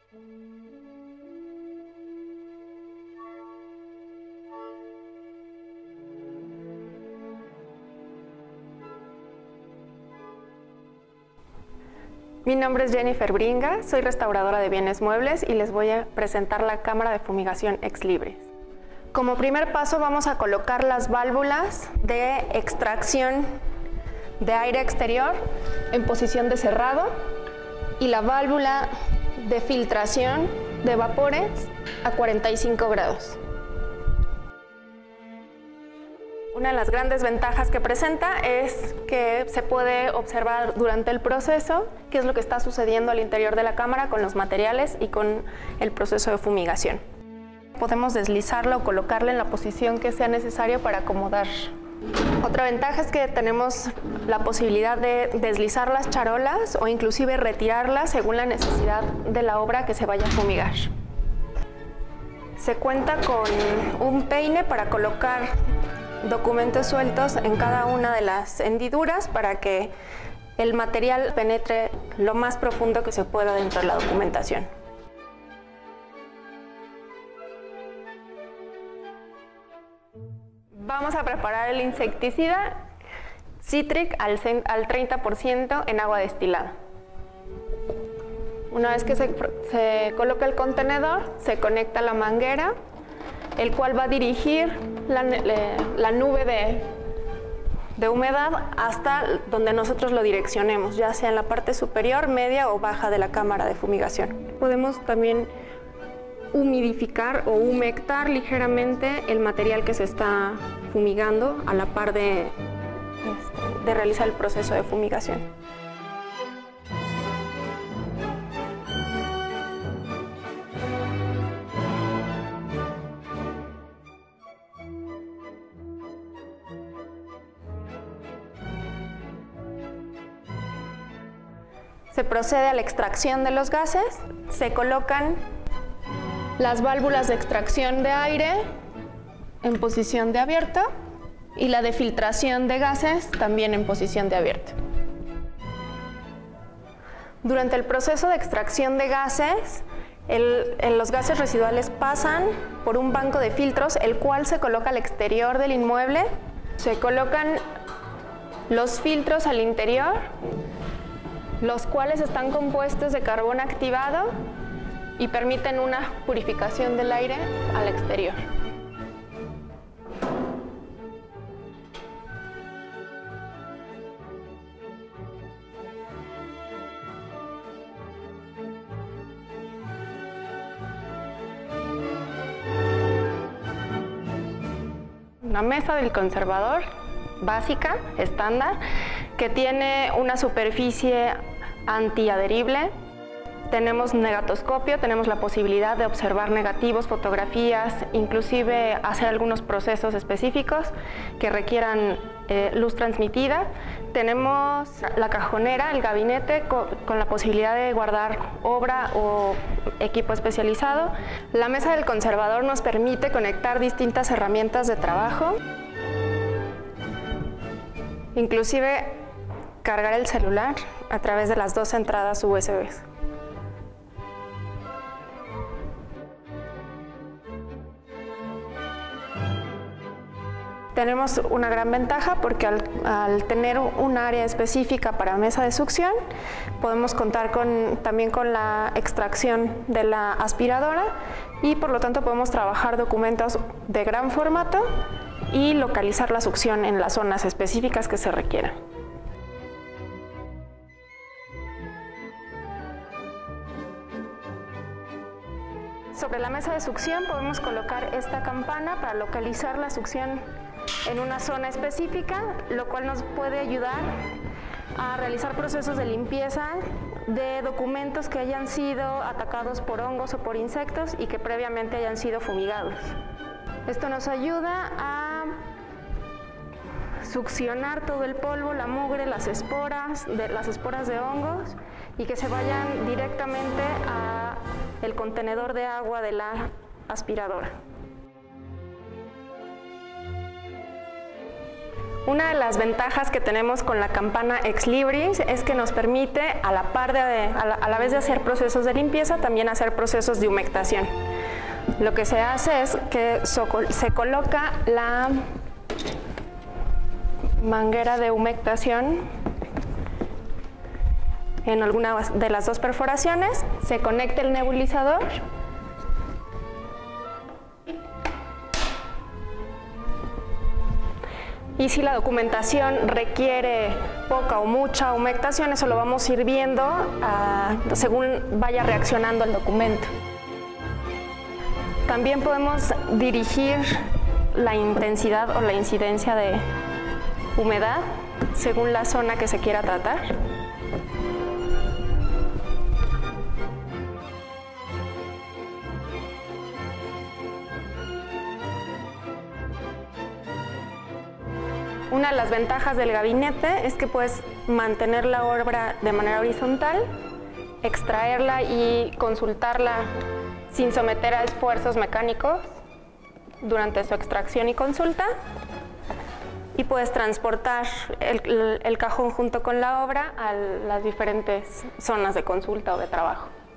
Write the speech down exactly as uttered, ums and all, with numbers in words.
Mi nombre es Jennifer Bringa, soy restauradora de bienes muebles y les voy a presentar la cámara de fumigación Ex Libris. Como primer paso vamos a colocar las válvulas de extracción de aire exterior en posición de cerrado y la válvula de filtración de vapores a cuarenta y cinco grados. Una de las grandes ventajas que presenta es que se puede observar durante el proceso qué es lo que está sucediendo al interior de la cámara con los materiales y con el proceso de fumigación. Podemos deslizarla o colocarla en la posición que sea necesario para acomodar. Otra ventaja es que tenemos la posibilidad de deslizar las charolas o inclusive retirarlas según la necesidad de la obra que se vaya a fumigar. Se cuenta con un peine para colocar documentos sueltos en cada una de las hendiduras para que el material penetre lo más profundo que se pueda dentro de la documentación. Vamos a preparar el insecticida Citric al treinta por ciento en agua destilada. Una vez que se, se coloca el contenedor, se conecta la manguera, el cual va a dirigir la, la nube de, de humedad hasta donde nosotros lo direccionemos, ya sea en la parte superior, media o baja de la cámara de fumigación. Podemos también humidificar o humectar ligeramente el material que se está fumigando a la par de, este, de realizar el proceso de fumigación. Se procede a la extracción de los gases, se colocan las válvulas de extracción de aire en posición de abierto y la de filtración de gases también en posición de abierto. Durante el proceso de extracción de gases, el, el, los gases residuales pasan por un banco de filtros, el cual se coloca al exterior del inmueble. Se colocan los filtros al interior, los cuales están compuestos de carbón activado y permiten una purificación del aire al exterior. Una mesa del conservador básica, estándar, que tiene una superficie antiadherible. Tenemos negatoscopio, tenemos la posibilidad de observar negativos, fotografías, inclusive hacer algunos procesos específicos que requieran eh, luz transmitida. Tenemos la cajonera, el gabinete con, con la posibilidad de guardar obra o equipo especializado. La mesa del conservador nos permite conectar distintas herramientas de trabajo, inclusive cargar el celular a través de las dos entradas U S B. Tenemos una gran ventaja porque al, al tener un área específica para mesa de succión, podemos contar con, también con la extracción de la aspiradora y por lo tanto podemos trabajar documentos de gran formato y localizar la succión en las zonas específicas que se requieran. Sobre la mesa de succión podemos colocar esta campana para localizar la succión en una zona específica, lo cual nos puede ayudar a realizar procesos de limpieza de documentos que hayan sido atacados por hongos o por insectos y que previamente hayan sido fumigados. Esto nos ayuda a succionar todo el polvo, la mugre, las esporas, de, las esporas de hongos y que se vayan directamente a el contenedor de agua de la aspiradora. Una de las ventajas que tenemos con la campana Ex Libris es que nos permite, a la, par de, a la, a la vez de hacer procesos de limpieza, también hacer procesos de humectación. Lo que se hace es que se coloca la manguera de humectación en alguna de las dos perforaciones, se conecta el nebulizador y si la documentación requiere poca o mucha humectación, eso lo vamos a ir viendo uh, según vaya reaccionando el documento. También podemos dirigir la intensidad o la incidencia de humedad según la zona que se quiera tratar. Una de las ventajas del gabinete es que puedes mantener la obra de manera horizontal, extraerla y consultarla sin someter a esfuerzos mecánicos durante su extracción y consulta. Y puedes transportar el, el, el cajón junto con la obra a las diferentes zonas de consulta o de trabajo.